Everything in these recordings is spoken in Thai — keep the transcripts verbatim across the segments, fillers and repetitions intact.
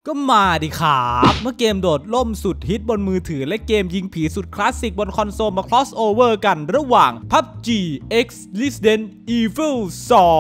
ก็มาดิครับเมื่อเกมโดดล่มสุดฮิตบนมือถือและเกมยิงผีสุดคลาสสิกบนคอนโซลมา cross over กันระหว่าง พับจี X Resident Evil สอง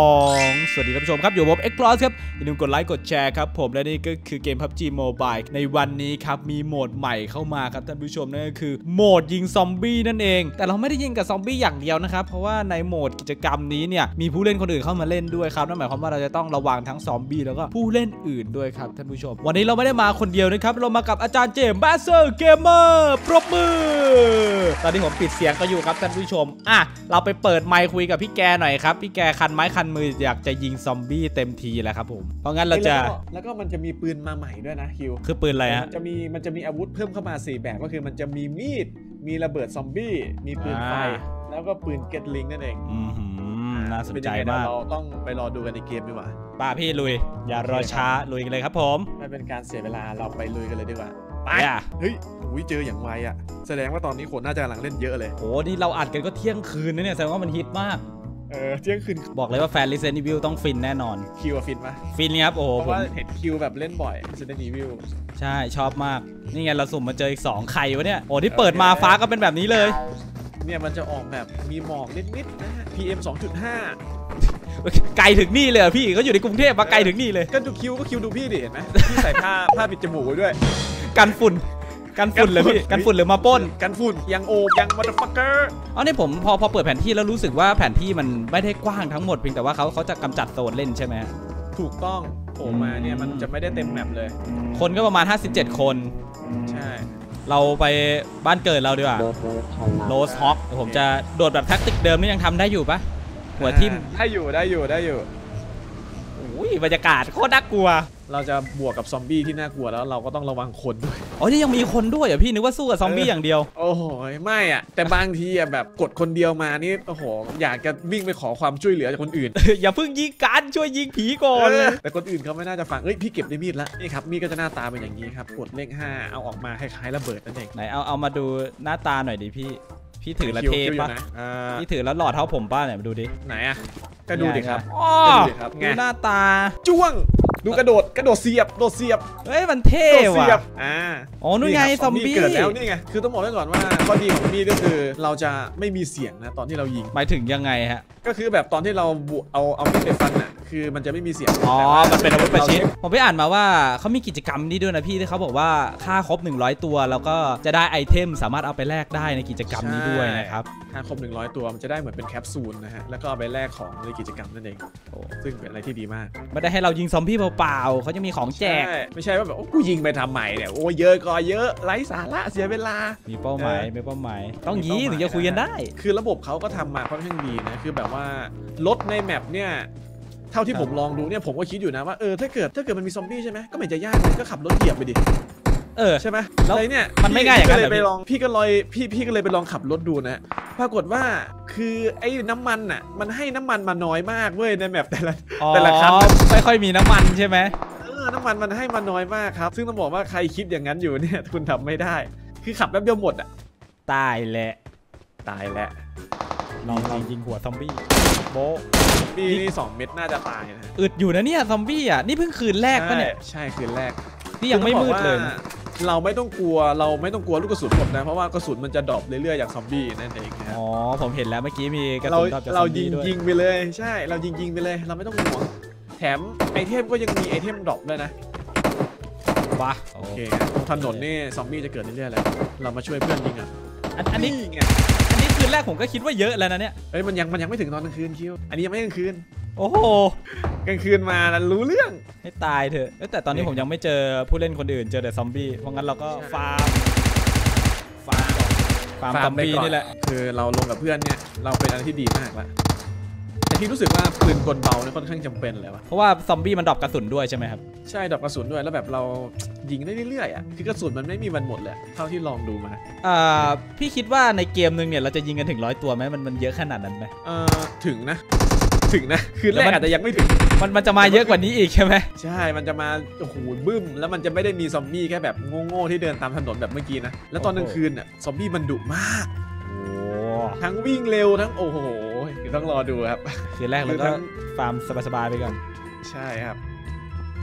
สวัสดีท่านผู้ชมครับอยู่ผม X Plus ครับอย่าลืมกดไลค์กดแชร์ครับผมและนี่ก็คือเกม พับจี Mobile ในวันนี้ครับมีโหมดใหม่เข้ามาครับท่านผู้ชมนั่นก็คือโหมดยิงซอมบี้นั่นเองแต่เราไม่ได้ยิงกับซอมบี้อย่างเดียวนะครับเพราะว่าในโหมดกิจกรรมนี้เนี่ยมีผู้เล่นคนอื่นเข้ามาเล่นด้วยครับนั่นหมายความว่าเราจะต้องระวังทั้งซอมบี้แล้วก็ผู้เล่นอื่นด้วยครับท่านผู้ชมวันนี้เราไม่ได้มาคนเดียวนะครับเรามากับอาจารย์เจมส์แบสเซอร์เกมเมอร์ปรบมือตอนนี้ผมปิดเสียงก็อยู่ครับท่านผู้ชมอ่ะเราไปเปิดไมค์คุยกับพี่แกหน่อยครับพี่แกคันไม้คันมืออยากจะยิงซอมบี้เต็มทีแล้วครับผมเพราะงั้นเราจะแล้วก็มันจะมีปืนมาใหม่ด้วยนะคิวคือปืนอะไรฮะมันจะมีมันจะมีอาวุธเพิ่มเข้ามาสี่แบบก็คือมันจะมีมีดมีระเบิดซอมบี้มีปืนไฟแล้วก็ปืนเก็ตลิงนั่นเองอืมน่าสนใจมากเราต้องไปรอดูกันในเกมดีกว่าป้าพี่ลุยอย่ารอช้าลุยกันเลยครับผมไม่เป็นการเสียเวลาเราไปลุยกันเลยดีกว่าไปเฮ้ยอุ้ยเจออย่างไวอ่ะแสดงว่าตอนนี้คนน่าจะกำลังเล่นเยอะเลยโอ้นี่เราอัดกันก็เที่ยงคืนนะเนี่ยแสดงว่ามันฮิตมากเออเที่ยงคืนบอกเลยว่าแฟน Resident Evil ต้องฟินแน่นอนคิวฟินปะฟินครับโอ้โหเพราะว่าเห็นคิวแบบเล่นบ่อย Resident Evil ใช่ชอบมากนี่ไงเราสุ่มมาเจออีกสองไข่วะเนี่ยโอ้ที่เปิดมาฟ้าก็เป็นแบบนี้เลยเนี่ยมันจะออกแบบมีหมอกนิดๆนะฮะ พี เอ็ม สองจุดห้าไกลถึงนี่เลยพี่เขาอยู่ในกรุงเทพมาไกลถึงนี่เลยก็ดูคิวก็คิวดูพี่ดิเห็นไหมพี่ใส่ผ้าผ้าปิดจมูกไว้ด้วยกันฝุ่นกันฝุ่นเลยพี่กันฝุ่นหรือมาป้นกันฝุ่นยังโอบยังมัตฟักเกอร์อ๋อนี่ผมพอพอเปิดแผนที่แล้วรู้สึกว่าแผนที่มันไม่ได้กว้างทั้งหมดเพียงแต่ว่าเขาเขาจะกำจัดโซนเล่นใช่ไหมถูกต้องโผล่มาเนี่ยมันจะไม่ได้เต็มแมปเลยคนก็ประมาณห้าสิบเจ็ดคนใช่เราไปบ้านเกิดเราดีกว่าโรสฮอคผมจะโดดแบบแท็กติกเดิมนี่ยังทำได้อยู่ปะหัวทิ่มได้อยู่ได้อยู่ได้อยู่อุ้ยบรรยากาศโคตรน่ากลัวเราจะบวกกับซอมบี้ที่น่ากลัวแล้วเราก็ต้องระวังคนด้วยอ๋อนี่ยังมีคนด้วยเหรอพี่นึกว่าสู้กับซอมบี้อย่างเดียวโอ้โหไม่อ่ะแต่บางทีอ่ะแบบกดคนเดียวมานี่โอ้โหอยากจะวิ่งไปขอความช่วยเหลือจากคนอื่นอย่าเพิ่งยิงกันช่วยยิงผีก่อนแต่คนอื่นเขาไม่น่าจะฟังเอ้ยพี่เก็บได้มีดแล้วนี่ครับมีดก็จะหน้าตาเป็นอย่างนี้ครับกดเลขห้าเอาออกมาคล้ายๆระเบิดนั่นเองไหนเอาเอามาดูหน้าตาหน่อยดิพี่พี่ถือแล้วเทปะพี่ถือแล้วหล่อเท่าผมป้าเนี่ยมาดูดิไหนอ่ะก็ดูดิครับอ๋อดูหน้าตาจ้วงดูกระโดดกระโดดเสียบโดดเสียบเฮ้ยมันเท่ว่ะอ่าอ๋อนู่นไงซอมบี้เกิดแล้วนี่ไงคือต้องบอกไว้ก่อนว่าข้อดีของมีดก็คือเราจะไม่มีเสียงนะตอนที่เรายิงหมายถึงยังไงฮะก็คือแบบตอนที่เราเอาเอามีดไปฟันอ่ะคือมันจะไม่มีเสียงอ๋อมันเป็นอาวุธประชิดผมไปอ่านมาว่าเขามีกิจกรรมนี้ด้วยนะพี่ที่เขาบอกว่าค่าครบหนึ่งร้อยตัวแล้วก็จะได้ไอเทมสามารถเอาไปแลกได้ในกิจกรรมนี้ด้วยนะครับค่าครบหนึ่งร้อยตัวมันจะได้เหมือนเป็นแคปซูลนะฮะแล้วก็เอาไปแลกของในกิจกรรมนั่นเองโอ้ซึ่งเป็นอะไรที่ดีมากไม่ได้ให้เรายิงซอมบี้เปล่าๆเขาจะมีของแจกไม่ใช่ว่าแบบกูยิงไปทำใหม่เนี่ยโอ้เยอะก็เยอะไร้สาระเสียเวลามีเป้าหมายมีเป้าหมายต้องยิงถึงจะคุยกันได้คือระบบเขาก็ทำมาค่อนข้างดีนะคือแบบว่ารถในแมปเนี่ยเท่าที่ผมลองดูเนี่ยผมก็คิดอยู่นะว่าเออถ้าเกิดถ้าเกิดมันมีซอมบี้ใช่ไหมก็ไม่จะยากเลยก็ขับรถเหยียบไปดิเออใช่ไหมแล้วเนี่ยมันไม่ง่ายอย่างนั้นเลยไปลองพี่ก็ลอยพี่พี่ก็เลยไปลองขับรถดูนะปรากฏว่าคือไอ้น้ำมันอ่ะมันให้น้ำมันมาน้อยมากเว้ยในแมปแต่ละแต่ละคันไม่ค่อยมีน้ำมันใช่ไหมเออน้ำมันมันให้มาน้อยมากครับซึ่งต้องบอกว่าใครคิดอย่างนั้นอยู่เนี่ยคุณทำไม่ได้คือขับแป๊บเดียวหมดอ่ะตายแหละตายแหละลองลองยิงหัวซอมบี้โบบี้นี่สองเม็ดน่าจะตายนะอึดอยู่นะเนี่ยซอมบี้อ่ะนี่เพิ่งคืนแรกปะเนี่ยใช่คืนแรกนี่ยังไม่มืดเลยเราไม่ต้องกลัวเราไม่ต้องกลัวลูกกระสุนหมดนะเพราะว่ากระสุนมันจะดรอปเรื่อยๆจากซอมบี้นั่นเองอ๋อผมเห็นแล้วเมื่อกี้มีกระสุนดรอปจากซอมบี้ด้วยเรายิงยิงไปเลยใช่เรายิงยิงไปเลยเราไม่ต้องห่วงแถมไอเทมก็ยังมีไอเทมดรอปด้วยนะว้าโอเคตรงถนนนี่ซอมบี้จะเกิดเรื่อยๆเลยเรามาช่วยเพื่อนยิงอ่ะอันนี้ไงอันนี้คืนแรกผมก็คิดว่าเยอะแล้วนะเนี่ยเอ้ยมันยังมันยังไม่ถึงตอนกลางคืนคิวอันนี้ยังไม่กลางคืนโอ้โหกลางคืนมาแล้วรู้เรื่องให้ตายเถอะแต่ตอนนี้ผมยังไม่เจอผู้เล่นคนอื่นเจอแต่ซอมบี้เพราะงั้นเราก็ฟาร์มฟาร์มฟาร์มซอมบี้นี่แหละคือเราลงกับเพื่อนเนี่ยเราเป็นอะไรที่ดีมากละแต่ที่รู้สึกว่าปืนกลเบาเนี่ยค่อนข้างจำเป็นเลยวะเพราะว่าซอมบี้มันดรอปกระสุนด้วยใช่ไหมครับใช่ดรอปกระสุนด้วยแล้วแบบเรายิงได้เรื่อยๆอ่ะคือกระสุนมันไม่มีวันหมดเลยเท่าที่ลองดูมาอ่าพี่คิดว่าในเกมนึงเนี่ยเราจะยิงกันถึงร้อยตัวไหมมันมันเยอะขนาดนั้นไหมเออถึงนะถึงนะคือแรกอาจจะยังไม่ถึงมันมันจะมาเยอะกว่านี้อีกใช่ไหมใช่มันจะมาโอ้โหบึ้มแล้วมันจะไม่ได้มีซอมบี้แค่แบบโง่ๆที่เดินตามถนนแบบเมื่อกี้นะแล้วตอนกลางคืนอ่ะซอมบี้มันดุมากทั้งวิ่งเร็วทั้งโอ้โหต้องรอดูครับคือแรกเราก็ฟาร์มสบายๆไปก่อนใช่ครับ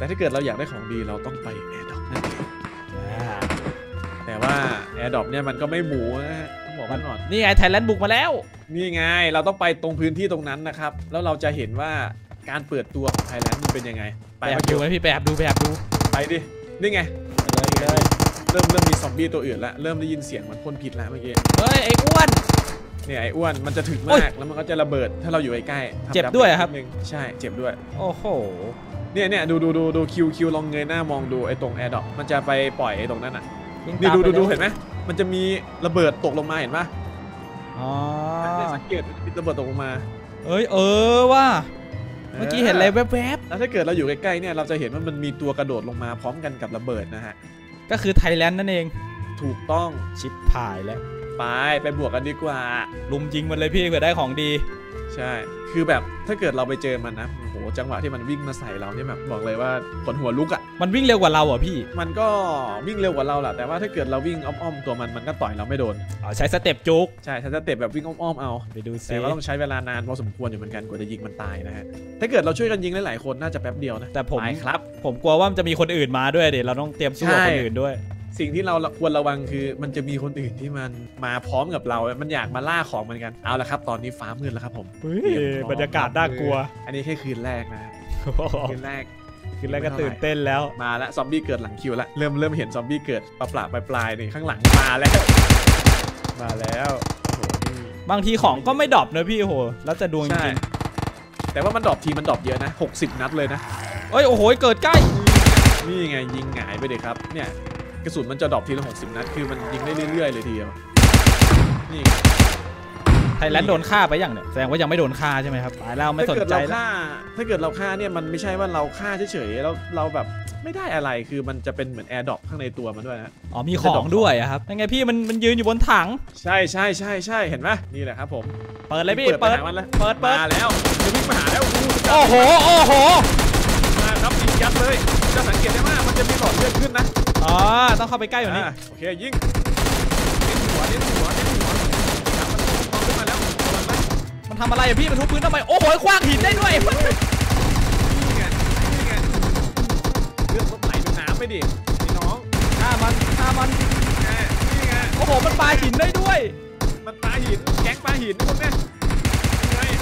แต่ถ้าเกิดเราอยากได้ของดีเราต้องไปแอร์ดรอปนั่นเองแต่ว่าแอร์ดรอปเนี่ยมันก็ไม่หมูนะต้องบอกมันก่อนนี่ไงไทยแลนด์บุกมาแล้วนี่ไงเราต้องไปตรงพื้นที่ตรงนั้นนะครับแล้วเราจะเห็นว่าการเปิดตัวของไทยแลนด์มันเป็นยังไงไปดูไหมพี่ไปแอบดูไปแอบดูไปดินี่ไงเลยเลยเริ่มเริ่มมีซอมบี้ตัวอื่นแล้วเริ่มได้ยินเสียงมันพ่นพิษแล้วเมื่อกี้เฮ้ยไอ้อ้วนเนี่ยไอ้อ้วนมันจะถึงมากแล้วมันก็จะระเบิดถ้าเราอยู่ใกล้เจ็บด้วยครับใช่เจ็บด้วยโอ้โหเนี่ยเนี่ยดูดูดูดูคิวคิวลองเงยหน้ามองดูไอ้ตรงแอร์ดรอปมันจะไปปล่อยไอ้ตรงนั้นอ่ะนี่ดูดูดูเห็นไหมมันจะมีระเบิดตกลงมาเห็นปะอ๋อสังเกตมีระเบิดตกลงมาเอ้ยเออว่าเมื่อกี้เห็นอะไรแวบๆแล้วถ้าเกิดเราอยู่ใกล้ๆเนี่ยเราจะเห็นว่ามันมีตัวกระโดดลงมาพร้อมกันกับระเบิดนะฮะก็คือไทยแลนด์นั่นเองถูกต้องชิปพายแล้วไปไปบวกกันดีกว่าลุมยิงมันเลยพี่เผื่อได้ของดีใช่คือแบบถ้าเกิดเราไปเจอมันนะโอ้โหจังหวะที่มันวิ่งมาใส่เราเนี่ยแบบบอกเลยว่าขนหัวลุกอ่ะมันวิ่งเร็วกว่าเราอ่ะพี่มันก็วิ่งเร็วกว่าเราแหละแต่ว่าถ้าเกิดเราวิ่งอ้อมๆตัวมันมันก็ต่อยเราไม่โดนอ๋อใช้สเต็ปจุกใช่ใช้สเต็ปแบบวิ่งอ้อมๆเอาไปดูซิแต่ว่าต้องใช้เวลานานพอสมควรอยู่เหมือนกันกว่าจะยิงมันตายนะฮะถ้าเกิดเราช่วยกันยิงหลายๆคนน่าจะแป๊บเดียวนะแต่ผมครับผมกลัวว่ามันจะมีคนอื่นมาด้วยเดี๋ยวเราต้องเตรียมสู้กับคนอื่นด้วยสิ่งที่เราควรระวังคือมันจะมีคนอื่นที่มันมาพร้อมกับเรามันอยากมาล่าของเหมือนกันเอาละครับตอนนี้ฟ้ามืดแล้วครับผมบรรยากาศน่ากลัวอันนี้แค่คืนแรกนะคืนแรกคืนแรกก็ตื่นเต้นแล้วมาแล้วซอมบี้เกิดหลังคิวแล้วเริ่มเริ่มเห็นซอมบี้เกิดปลาปลาปลายปลายนี่ข้างหลังมาแล้วมาแล้วบางทีของก็ไม่ดรอปนะพี่โอ้โหแล้วจะดวงจริงแต่ว่ามันดรอปทีมันดรอปเยอะนะหกสิบนัดเลยนะเอ้ยโอ้โหเกิดใกล้นี่ไงยิงหงายไปเลยครับเนี่ยกระสุนมันจะดรอปทีละหกสิบนัดคือมันยิงได้เรื่อยๆเลยทีเดียวนี่ไทยแลนด์โดนฆ่าไปอย่างเนี่ยแสดงว่ายังไม่โดนฆ่าใช่ไหมครับตายแล้วไม่สนใจแล้วถ้าเกิดเราฆ่าเนี่ยมันไม่ใช่ว่าเราฆ่าเฉยๆแล้วเราแบบไม่ได้อะไรคือมันจะเป็นเหมือนแอร์ดรอปข้างในตัวมันด้วยนะอ๋อมีของด้วยครับยังไงพี่มันมันยืนอยู่บนถังใช่ใช่ใช่ใช่เห็นไหมนี่แหละครับผมเปิดเลยพี่เปิดเปิดเปิดมาแล้วจะวิ่งมาหาแล้วโอ้โหโอ้โหมาครับยิงยัดเลยจะสังเกตได้ว่ามันจะมีหลอดเลือดขึ้นนะอ๋อต้องเข้าไปใกล้แบบนี้โอเคยิงเน้นหัวเน้นหัวเน้นหัวมันขึ้นมาแล้วมันทำอะไรอ่ะพี่มันทุบพื้นทำไมโอ้โหคว้างหินได้ด้วยนี่ไงนี่ไงเลือดลดไหลเป็นน้ำไปดิพี่น้องฆ่ามันฆ่ามันนี่ไงโอ้โหมันปาหินได้ด้วยมันปาหินแก๊งปาหินคนเนี่ยไง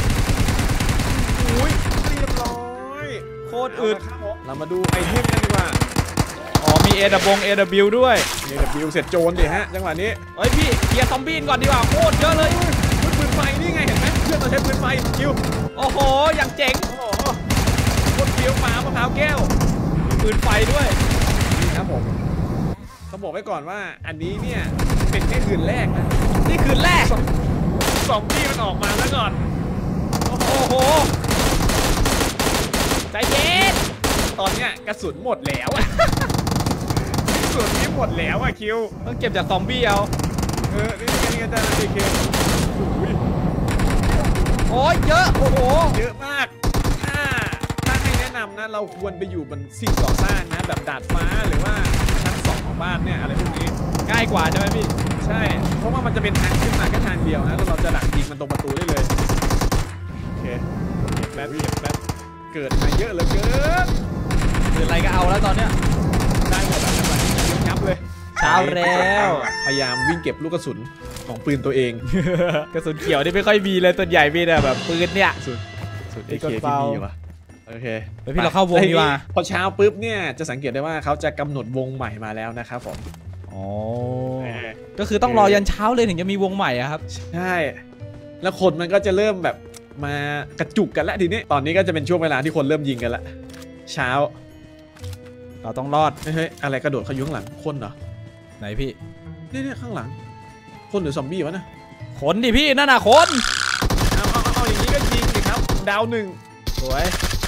อุ้ยเรียบร้อยโคตรอึดเรามาดูไอเทมกันดีกว่าอ๋อมี เอ ดับเบิลยู เอ ดับเบิลยู ด้วยเอ ดับเบิลยู เสร็จโจรดิฮะจังหวะนี้เฮ้ยพี่เคลียร์ซอมบี้ก่อนดีกว่าโคตรเยอะเลยปืนไฟนี่ไงเห็นไหมเพื่อนเราใช้ปืนไฟคิวโอ้โหอย่างเจ๋งโอ้โหโคตรเฟี้ยวฟ้ามะพร้าวแก้วมีปืนไฟด้วยนี่ครับผมต้องบอกไว้ก่อนว่าอันนี้เนี่ยเป็นแค่คืนแรกนะนี่คืนแรกซอมบี้มันออกมาแล้วก่อนโอ้โหใจเย็นตอนเนี้ยกระสุนหมดแล้วกระสุนนี้หมดแล้วอะคิวต้องเก็บจากซอมบี้เอาเออนี่ไงนี่ไงจ้าดีเคโอ้ยเยอะโอ้โหเยอะมากถ้าถ้าให้แนะนำนะเราควรไปอยู่บนสิ่งก่อสร้างนะแบบดาดฟ้าหรือว่าชั้นสองของบ้านเนี่ยอะไรพวกนี้ง่ายกว่าใช่ไหมพี่ใช่เพราะว่ามันจะเป็นทางขึ้นมาแค่ทางเดียวนะแล้วเราจะดักยิงมันตรงประตูได้เลยโอเคแป๊บแป๊บเกิดมาเยอะเหลือเกินคืออะไรก็เอาแล้วตอนเนี้ยได้หมดแล้วจังหวะนี้ยับเลยเช้าแล้วพยายามวิ่งเก็บลูกกระสุนของปืนตัวเองกระสุนเขียวนี่ไม่ค่อยมีเลยตัวใหญ่มีแต่แบบปืนเนี่ยสุดสุดไอเคที่มีว่ะโอเคแล้วพี่เราเข้าวงดีว่าพอเช้าปุ๊บเนี่ยจะสังเกตได้ว่าเขาจะกำหนดวงใหม่มาแล้วนะครับผมอ๋อก็คือต้องรอยันเช้าเลยถึงจะมีวงใหม่อะครับใช่แล้วคนมันก็จะเริ่มแบบมากระจุกกันแล้วทีนี้ตอนนี้ก็จะเป็นช่วงเวลาที่คนเริ่มยิงกันละเช้าเราต้องรอดเฮ้ยอะไรกระโดดเขาอยู่ข้างหลังคนเหรอไหนพี่นี่นี่ข้างหลังคนหรือซอมบี้วะนะคนดิพี่นั่นน่ะคนเอาเอาเอาอย่างนี้ก็ยิงสิครับดาวหนึ่งสวย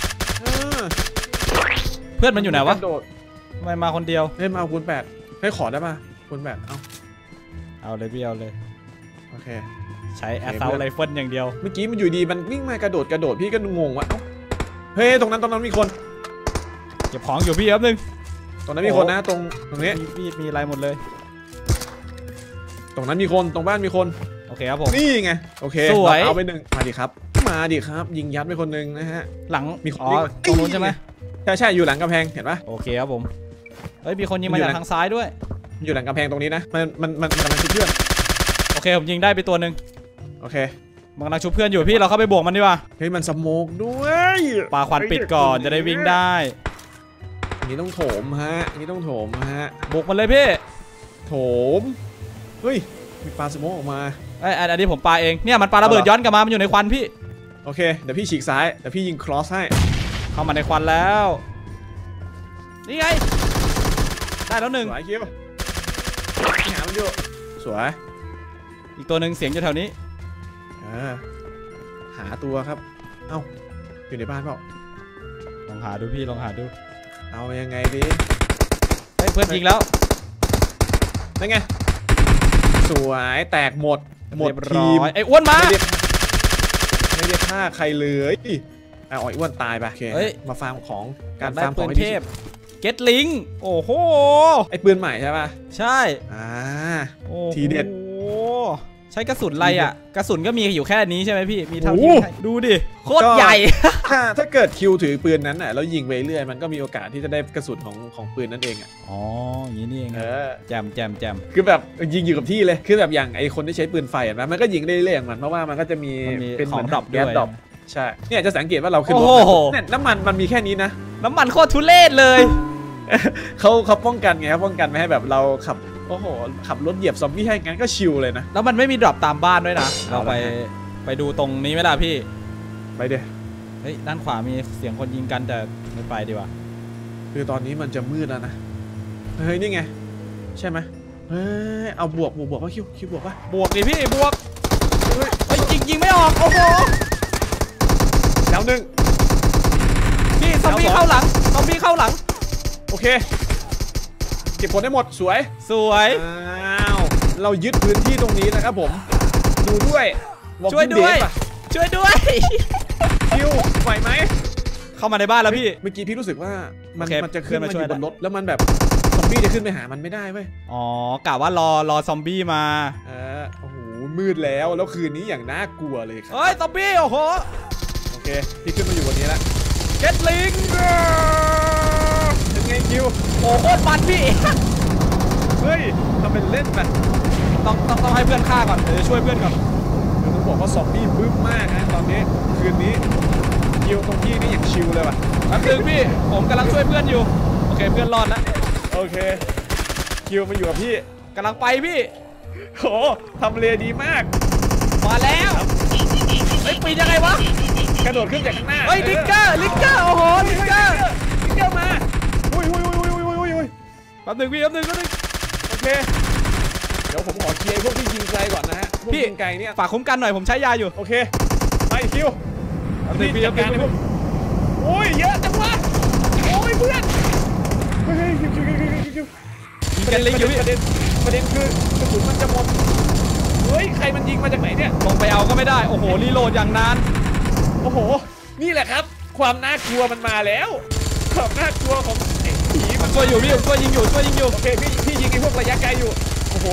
เพื่อนมันอยู่ไหนวะไม่มาคนเดียวเฮ้ยมาเอาคูณแปดให้ขอได้ป่ะคูณแปดเอาเอาเลยพี่เอาเลยโอเคใช้แอสเซลไรเฟิลอย่างเดียวเมื่อกี้มันอยู่ดีมันวิ่งมากระโดดกระโดดพี่ก็งงว่ะเฮ้ยตรงนั้นตรงนั้นมีคนเก็บของอยู่พี่ครับนึงตรงนั้นมีคนนะตรงตรงนี้มีมีอะไรหมดเลยตรงนั้นมีคนตรงบ้านมีคนโอเคครับผมนี่ไงโอเคเอาไปหนึ่งมาดิครับมาดิครับยิงยัดไปคนหนึ่งนะฮะหลังมีอ๋อตรงนู้นใช่ไหมใช่ใช่อยู่หลังกำแพงเห็นปะโอเคครับผมเฮ้ยมีคนยิงมาจากทางซ้ายด้วยอยู่หลังกำแพงตรงนี้นะมันมันมันกำลังชุบเพื่อนโอเคผมยิงได้ไปตัวหนึ่งโอเคมันกำลังชุบเพื่อนอยู่พี่เราเข้าไปบวกมันดีกว่าเฮ้ยมันสโมกด้วยปาควันปิดก่อนจะได้วิ่งได้อันนี้ต้องโถมฮะอันนี้ต้องโถมฮะบุกมันเลยพี่โถมเฮ้ยมีปลาสโมกออกมาไอ้อันนี้ผมปาเองเนี่ยมันปาระเบิดย้อนกลับมามันอยู่ในควันพี่โอเคเดี๋ยวพี่ฉีกซ้ายเดี๋ยวพี่ยิงครอสให้เข้ามาในควันแล้วนี่ไงได้แล้วหนึ่งสวยคิวหามันอยู่สวยอีกตัวหนึ่งเสียงอยู่แถวนี้หาตัวครับเอ้าอยู่ในบ้านเปล่าลองหาดูพี่ลองหาดูเอายังไงดีเฮ้ยเพื่อนยิงแล้วนั่นไงสวยแตกหมดหมดทีมไอ้อ้วนมาไม่ได้ฆ่าใครเลยอ่ะอ้อ้วนตายไปโอเคมาฟาร์มของการฟาร์มของเทพเก็ตลิงโอ้โหไอ้ปืนใหม่ใช่ป่ะใช่อ่าทีเด็ดใช้กระสุนอะไรอ่ะกระสุนก็มีอยู่แค่นี้ใช่ไหมพี่มีเท่าที่ดูดิโคตรใหญ่ถ้าถ้าเกิดคิวถือปืนนั้นน่ะแล้วยิงไปเรื่อยมันก็มีโอกาสที่จะได้กระสุนของของปืนนั่นเองอ่ะอ๋ออย่างนี้นี่เองแจมแจมแจมคือแบบยิงอยู่กับที่เลยคือแบบอย่างไอคนที่ใช้ปืนไฟอ่ะมันก็ยิงได้เรื่อยๆมันเพราะว่ามันก็จะมีเป็นของดรอปแก๊สดรอปใช่เนี่ยจะสังเกตว่าเราขึ้นรถเนี่ยน้ำมันมันมีแค่นี้นะน้ำมันโคตรทุเรศเลยเขาเขาป้องกันไงครับป้องกันไม่ให้แบบเราขับโอ้โหขับรถเหยียบซอมบี้ให้งั้นก็ชิลเลยนะแล้วมันไม่มีดรอปตามบ้านด้วยนะเราไปไปดูตรงนี้ไหมล่ะพี่ไปเดี๋ยวเฮ้ยด้านขวามีเสียงคนยิงกันแต่ไม่ไปดีกว่าคือตอนนี้มันจะมืดแล้วนะเฮ้ยนี่ไงใช่ไหมเฮ้ยเอาบวกบวกบวกว่าคิวคิวบวกป่ะบวกดิพี่บวกเฮ้ยยิงยิงไม่ออกโอ้โหแล้วหนึ่งพี่ซอมบี้เข้าหลังซอมบี้เข้าหลังโอเคเก็บผลได้หมดสวยสวยอ้าวเรายึดพื้นที่ตรงนี้นะครับผมดูด้วยช่วยด้วยช่วยด้วยคิวไหวไหมเข้ามาในบ้านแล้วพี่เมื่อกี้พี่รู้สึกว่ามันมันจะขึ้นมาอยู่บนรถแล้วมันแบบซอมบี้จะขึ้นไปหามันไม่ได้เว้ยอ๋อกะว่ารอรอซอมบี้มาเออโอ้โหมืดแล้วแล้วคืนนี้อย่างน่ากลัวเลยครับเฮ้ยซอมบี้โอ้โหโอเคพี่ขึ้นมาอยู่บนนี้แล้วเก็ตลิงเป็นไงคิวโอ้โคตรมันพี่เฮ้ยทำเป็นเล่นไปต้องต้องต้องให้เพื่อนฆ่าก่อนเดี๋ยวจะช่วยเพื่อนก่อนเดี๋ยวต้องบอกว่าซอมบี้บึ้มมากนะตอนนี้คืนนี้คิวตรงที่นี่อย่างชิลเลยว่ะแป๊บนึงพี่ผมกำลังช่วยเพื่อนอยู่โอเคเพื่อนรอดแล้วโอเคคิวมาอยู่กับพี่กำลังไปพี่โหทำเลดีมากมาแล้วไอ้ปีนยังไงวะกระโดดขึ้นจากข้างหน้าเฮ้ยลิกเกอร์ลิกเกอร์โอ้โหลิกเกอร์ลิกเกอร์มาอุ้ยอุ้ยอุ้ยอุ้ยอุ้ยอุ้ยแป๊บนึงพี่แป๊บนึงแป๊บนึงโอเคเดี๋ยวผมขอเคลียร์พวกที่ยิงไกลก่อนนะฮะพวกยิงไกลเนี่ยฝากคุ้มกันหน่อยผมใช้ยาอยู่โอเคไปคิวแป๊บนึงพี่แป๊บนึงโอ้ยเยอะจังวะโอ้ยเพื่อนเฮ้ยคิวคิวคิวคิวคิวยิงกันเลยอยู่พี่ประเด็นประเด็นคือกระสุนมันจะหมดเฮ้ยใครมันยิงมาจากไหนเนี่ยลงไปเอาก็ไม่ได้โอ้โหรีโหลดอย่างนานโอ้โหนี่แหละครับความน่ากลัวมันมาแล้วความน่ากลัวของไอ้ผีมันช่วยอยู่พี่ช่วยยิงอยู่ช่วยยิงอยู่โอเคพี่พี่ยิงไอ้พวกระยะไกลอยู่โอ้โห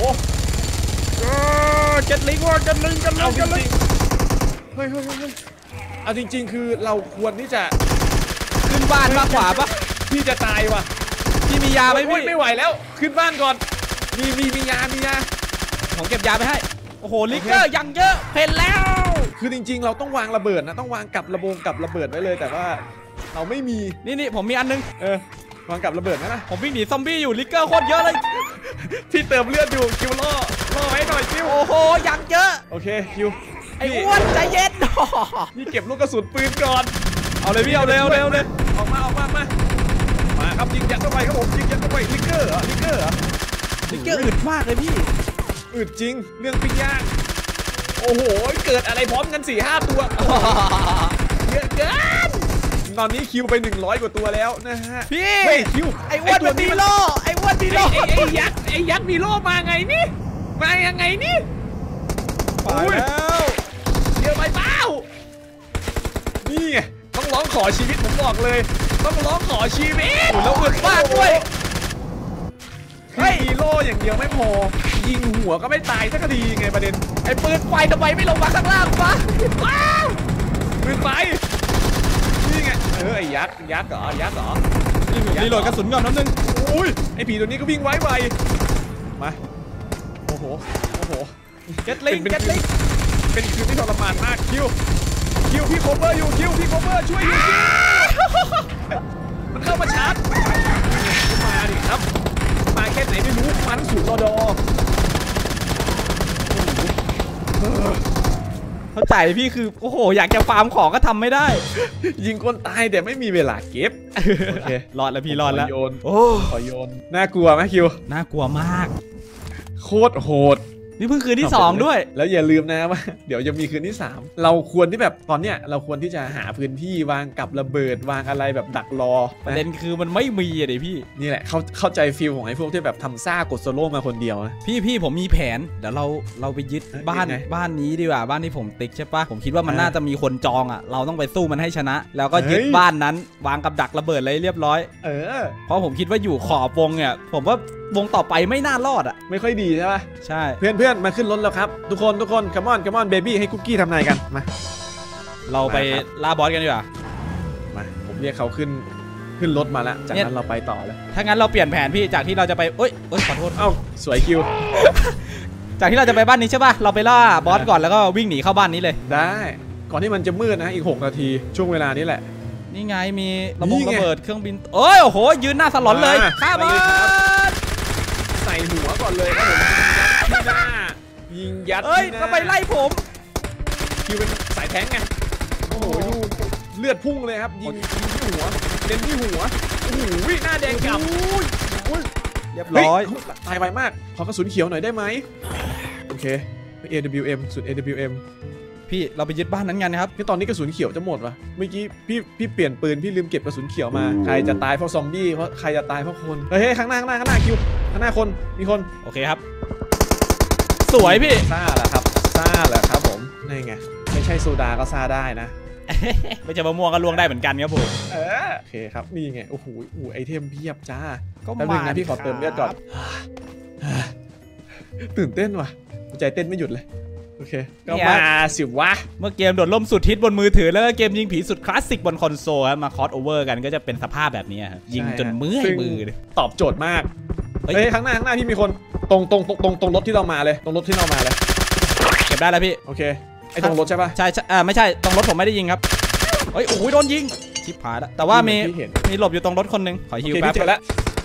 เก็ตลิงว่าเก็ตลิงกันเอาจริงเฮ้ยเฮ้ยเฮ้ยเอาจริงๆคือเราควรที่จะขึ้นบ้านมากกว่าปะพี่จะตายว่ะพี่มียาไหมพี่ไม่ไหวแล้วขึ้นบ้านก่อนมีมีมียามียาผมเก็บยาไปให้โอ้โหลิกเกอร์ยังเยอะเห็นแล้วคือจริงๆเราต้องวางระเบิดนะต้องวางกับระบงกับระเบิดไว้เลยแต่ว่าเราไม่มีนี่นี่ผมมีอันนึงเออวางกับระเบิดนะนะผมวิ่งหนีซอมบี้อยู่ลิกเกอร์โคตรเยอะเลยพี่เติมเลือดอยู่คิวล่อล่อไว้หน่อยคิวโอ้โหยังเยอะโอเคคิวไอ้อ้วนใจเย็นนี่เก็บลูกกระสุนปืนก่อนเอาเลยพี่เอาเร็วเร็วเลยออกมาออกมามามาครับยิงยัดเข้าไปครับผมยิงยัดเข้าไปลิกเกอร์ลิกเกอร์ลิกเกอร์อึดมากเลยพี่อึดจริงเรื่องปิ้งย่างโอ้โหเกิดอะไรพร้อมกันสี่ห้าตัวเยอะเกินตอนนี้คิวไปหนึ่งร้อยกว่าตัวแล้วนะฮะพี่เฮ้ยคิวไอ้อ้วนมีโล่ไอ้อ้วนมีโล่ไอ้ยักษ์ไอ้ยักษ์มีโล่มาไงนี่มายังไงนี่ไปแล้วเยอะไปเปล่านี่ไงต้องร้องขอชีวิตผมบอกเลยต้องร้องขอชีวิตแล้วอึดมากด้วยเฮ้ยโล่อย่างเดียวไม่พอยิงหัวก็ไม่ตายสักทีไงประเด็นไอ้ปืนไฟทำไมไม่ลงมาข้างล่างวะว้าวปืนไฟนี่ไงเออไอ้ยักษ์ยักษ์เหรอยักษ์เหรอรีโหลดกระสุนก่อนน้ำนึงอุ้ยไอ้ผีตัวนี้ก็วิ่งไวไวมาโอ้โหโอ้โหเก็ตลิงเก็ตลิงเป็นคิวที่ทรมานมากคิวคิวพี่โคเวอร์อยู่คิวพี่โคเวอร์ช่วยอยู่มันเข้ามาชาร์จมาดิครับมาแค่ไหนไม่รู้มันสูงรอดอเข้าใจพี่คือโอ้โหอยากจะฟาร์มของก็ทำไม่ได้ยิงคนตายแต่ไม่มีเวลาเก็บโอเครอดแล้วพี่รอดแล้วโยนโอ้ขอโยนน่ากลัวไหมคิวน่ากลัวมากโคตรโหดนี่เพิ่งคืนที่สองด้วยแล้วอย่าลืมนะว่าเดี๋ยวจะมีคืนที่สามเราควรที่แบบตอนเนี้ยเราควรที่จะหาพื้นที่วางกับระเบิดวางอะไรแบบดักรอประเด็นคือมันไม่มีอะดิพี่นี่แหละเข้าเข้าใจฟีลของไอ้พวกที่แบบทำซ่ากดโซโล่มาคนเดียวนะพี่พี่ผมมีแผนเดี๋ยวเราเราไปยึดบ้านบ้านนี้ดีกว่าบ้านที่ผมติ๊กใช่ปะผมคิดว่ามันน่าจะมีคนจองอ่ะเราต้องไปสู้มันให้ชนะแล้วก็ยึดบ้านนั้นวางกับดักระเบิดเลยเรียบร้อยเออเพราะผมคิดว่าอยู่ขอบวงเนี่ยผมว่าวงต่อไปไม่น่ารอดอ่ะไม่ค่อยดีใช่ปะใช่เพื่อนเพื่อนมาขึ้นรถแล้วครับทุกคนทุกคนคัมออนคัมออนเบบี้ให้คุกกี้ทำนายกันมาเราไปล่าบอสกันดีกว่ามาผมเรียกเขาขึ้นขึ้นรถมาแล้วจากนั้นเราไปต่อแล้วถ้างั้นเราเปลี่ยนแผนพี่จากที่เราจะไปเอ้ยเอ้ยขอโทษเอ้าสวยคิวจากที่เราจะไปบ้านนี้ใช่ป่ะเราไปล่าบอสก่อนแล้วก็วิ่งหนีเข้าบ้านนี้เลยได้ก่อนที่มันจะมืดนะอีกหกนาทีช่วงเวลานี้แหละนี่ไงมีระบบระเบิดเครื่องบินเอ้ยโอ้โหยืนหน้าสลอนเลยฆ่ามันใส่หัวก่อนเลยครับผมที่หน้ายิงยัดเอ้ยทำไมไล่ผมคิวเป็นสายแทงไงโอ้โหดูเลือดพุ่งเลยครับยิงยิงที่หัวเล่นที่หัวโอ้โหหน้าแดงกำเรียบร้อยตายไปมากขอกระสุนเขียวหน่อยได้ไหมโอเค เอ ดับเบิลยู เอ็ม สุด เอ ดับเบิลยู เอ็มพี่เราไปยึดบ้านนั้นกันนะครับที่ตอนนี้กระสุนเขียวจะหมดวะเมื่อกี้พี่พี่เปลี่ยนปืนพี่ลืมเก็บกระสุนเขียวมาใครจะตายเพราะซอมบี้เพราะใครจะตายเพราะคนเฮ้ยข้างหน้าข้างหน้าข้างหน้าคิวข้างหน้าคนมีคนโอเคครับสวยพี่ซ่าแหละครับซ่าแหละครับผมนี่ไงไม่ใช่โซดาก็ซ่าได้นะไม่ใช่มะม่วงก็ล่วงได้เหมือนกันครับผมเออโอเคครับนี่ไงโอ้โหอูไอเทมเพียบจ้าก็มานะพี่ขอเติมเลือดก่อนตื่นเต้นว่ะใจเต้นไม่หยุดเลยโอเคก็มาสิวะเมื่อเกมโดดล่มสุดฮิตบนมือถือแล้วก็เกมยิงผีสุดคลาสสิกบนคอนโซลมาคอสโอเวอร์กันก็จะเป็นสภาพแบบนี้ครับยิงจนเมื่อยมือตอบโจทย์มากเฮ้ยข้างหน้าข้างหน้าที่มีคนตรงตรงตรงตรงรถที่เรามาเลยตรงรถที่เรามาเลยเก็บได้แล้วพี่โอเคไอ้ตรงรถใช่ป่ะใช่อ่าไม่ใช่ตรงรถผมไม่ได้ยิงครับเฮ้ยโอ้ยโดนยิงชิบหายแล้วแต่ว่ามีมีหลบอยู่ตรงรถคนนึงขอฮิวแป๊บแล้ว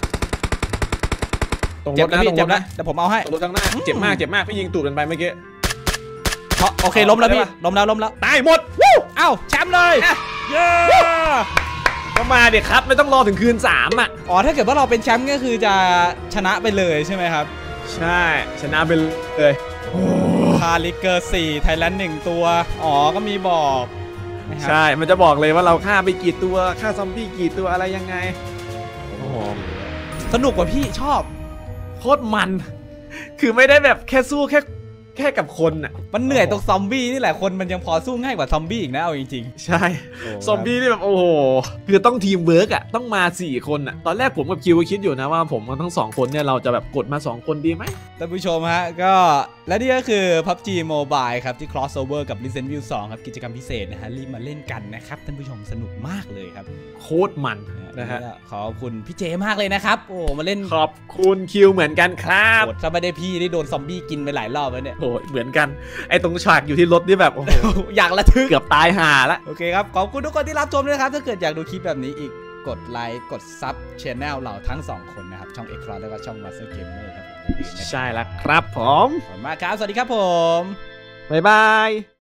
ตรงรถนะตรงรถนะแต่ผมเอาให้ตรงรถข้างหน้าเจ็บมากเจ็บมากพี่ยิงตูดมันไปเมื่อกี้โอเคล้มแล้วพี่ล้มแล้วล้มแล้วตายหมดเอ้าแชมป์เลยเย้ก็มาเด็กครับไม่ต้องรอถึงคืนสามอ่ะอ๋อถ้าเกิดว่าเราเป็นแชมป์ก็คือจะชนะไปเลยใช่ไหมครับใช่ชนะไปเลยคาลิเกอร์สี่ไทยแลนด์หนึ่งตัวอ๋อก็มีบอกใช่มันจะบอกเลยว่าเราฆ่าไปกี่ตัวฆ่าซอมบี้กี่ตัวอะไรยังไงโอ้โหสนุกกว่าพี่ชอบโคตรมันคือไม่ได้แบบแค่สู้แค่แค่กับคนอ่ะมันเหนื่อยตรงซอมบี้นี่แหละคนมันยังพอสู้ง่ายกว่าซอมบี้อีกนะเอาจริงๆใช่ซอมบี้นี่แบบโอ้โหคือต้องทีมเวิร์กอ่ะต้องมาสี่คนอ่ะตอนแรกผมกับคิวคิดอยู่นะว่าผมกับทั้งสองคนเนี่ยเราจะแบบกดมาสองคนดีไหมท่านผู้ชมฮะก็และนี่ก็คือ พับจี Mobile ครับที่ crossover กับ Resident Evil สองครับกิจกรรมพิเศษนะฮะรีบมาเล่นกันนะครับท่านผู้ชมสนุกมากเลยครับโคตรมันนะฮะขอบคุณพี่เจมากเลยนะครับโอ้มาเล่นขอบคุณคิวเหมือนกันครับถ้าไม่ได้พี่ได้โดนซอมบี้กินไปหลายรอบแล้วเนี่ยโอ้เหมือนกันไอ้ตรงฉากอยู่ที่รถนี่แบบโอ้โหอยากระทึกเกือบตายห่าละโอเคครับขอบคุณทุกคนที่รับชมด้วยครับถ้าเกิดอยากดูคลิปแบบนี้อีกกดไลค์กดซับช anel เราทั้งสองคนนะครับช่อง เอ็กซ์ แล้วก็ช่อง Master Gamer ครับใช่แล้วครับผมขอบคุณมากครับสวัสดีครับผมบ๊ายบาย